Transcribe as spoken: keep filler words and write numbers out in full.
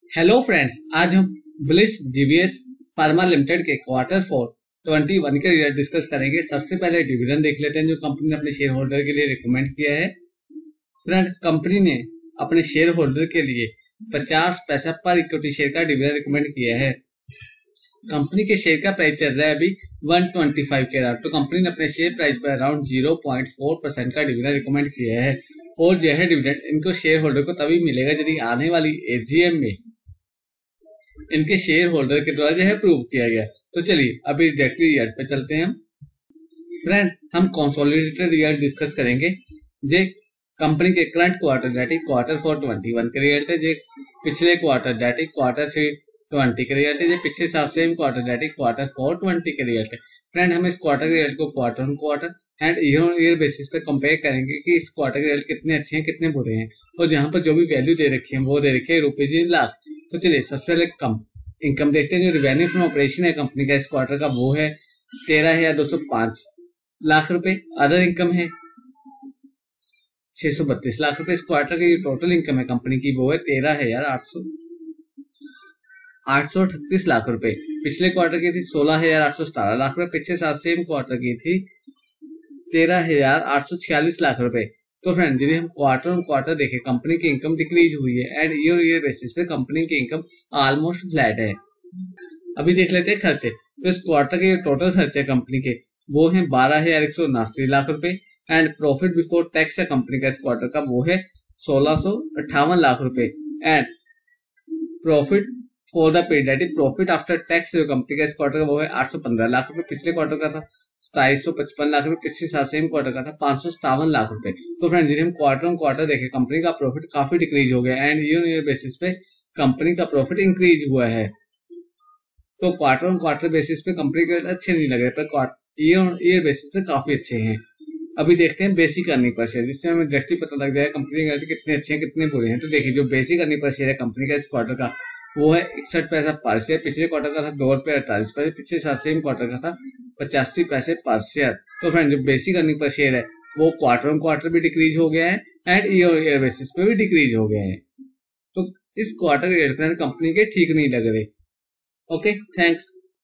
Hello friends, आज हम Bliss GVS pharma limited के क्वार्टर फोर ट्वेंटी वन के रिजल्ट डिस्कस करेंगे। सबसे पहले डिविडेंड देख लेते हैं जो कंपनी ने अपने शेयर होल्डर के लिए रिकमेंड किया है। फ्रेंड, कंपनी ने अपने शेयर होल्डर के लिए पचास पैसा पर इक्विटी शेयर का डिविडेंड रिकमेंड किया है। कंपनी के शेयर का प्राइस चल रहा है अभी वन ट्वेंटी फाइव के अराउंड, तो कंपनी ने अपने शेयर प्राइस पर around zero point four percent का डिविडेंड रिकमेंड किया है। और जो है डिविडेंड इनको शेयर होल्डर को तभी मिलेगा यदि आने वाली एजीएम में इनके शेयर होल्डर के द्वारा जो है अप्रूव किया गया। तो चलिए अभी डायरेक्टली रिजल्ट पे चलते हैं हम। फ्रेंड, हम कंसोलिडेटेड रिजल्ट डिस्कस करेंगे। जे कंपनी के current quarter that is quarter four twenty one के रिजल्ट है। जे पिछले quarter that is quarter three twenty के रिजल्ट है। जे पिछले साल same quarter that is quarter four twenty के रिजल्ट है। फ्रेंड, हम इस क्वार्टर के रिजल्ट को quarter on quarter and year on year basis पे कंपेयर करेंगे कि इस क्वार्टर के रिजल्ट कितने अच्छे हैं कितने बुरे हैं, और जहां पर जो भी वैल्यू दे रखी है वो दे रखी है रुपीज इन लाख। तो चलिए सबसे पहले कम इनकम देखते हैं। जो रेवेन्यू फ्रॉम ऑपरेशन है कंपनी का इस क्वार्टर का वो है तेरह हजार दो सौ पांच लाख रुपए। अदर इनकम है छह सौ बत्तीस लाख रुपए। इस क्वार्टर की टोटल इनकम है कंपनी की वो है तेरह हजार आठ सौ आठ सौ अठतीस लाख रुपए। पिछले क्वार्टर की थी सोलह हजार आठ सौ सतारह लाख रुपए। पिछले साल सेम क्वार्टर की थी तेरह हजार आठ सौ छियालीस लाख रुपए। तो फ्रेंड, यदि हम क्वार्टर ऑन क्वार्टर देखें कंपनी की इनकम डिक्रीज हुई है एंड ईयर ईयर बेसिस पे कंपनी की इनकम ऑलमोस्ट फ्लैट है। अभी देख लेते हैं खर्चे। तो इस क्वार्टर के टोटल खर्चे कंपनी के वो है बारह हजार एक सौ उनासी लाख रुपए एंड प्रॉफिट बिफोर टैक्स है कंपनी का इस क्वार्टर का वो है सोलह सौ अट्ठावन लाख रुपए and profit for the period that is profit after tax जो कंपनी का इस क्वार्टर का वो है आठ सौ पंद्रह लाख रुपए। पिछले क्वार्टर का था सताइस सौ पचपन लाख रुपए। पिछले साल सेम क्वार्टर का था पांच सौ सतावन लाख रुपए। तो फ्रेंड, यदि हम क्वार्टर ऑन क्वार्टर देखें कंपनी का प्रॉफिट काफी डिक्रीज हो गया एंड ईयर ईयर बेसिस पे कंपनी का प्रॉफिट इंक्रीज हुआ है। तो क्वार्टर ऑन क्वार्टर बेसिस पे कंपनी के अच्छे नहीं लग रहे, पर ईयर ईयर बेसिस पे काफी अच्छे हैं। अभी देखते हैं बेसिक अर्निंग पर शेयर, जिससे हमें डायरेक्टली पता लग जाएगा कंपनी के कितने अच्छे हैं कितने बुरे हैं। तो देखिए जो बेसिक अर्निंग पर शेयर है कंपनी का इस क्वार्टर का वो है इकसठ पैसा पर शेयर। पिछले क्वार्टर का था दो रुपए अड़तालीस पैसे। पिछले साल सेम क्वार्टर का था पचासी पैसे पर शेयर। तो फ्रेंड, जो बेसिक अर्निंग पर शेयर है वो क्वार्टर ऑन क्वार्टर भी डिक्रीज हो गया है एंड ईयर ईयर बेसिस पे भी डिक्रीज हो गया है। तो इस क्वार्टर के कंपनी के ठीक नहीं लग रहे। Okay, thanks.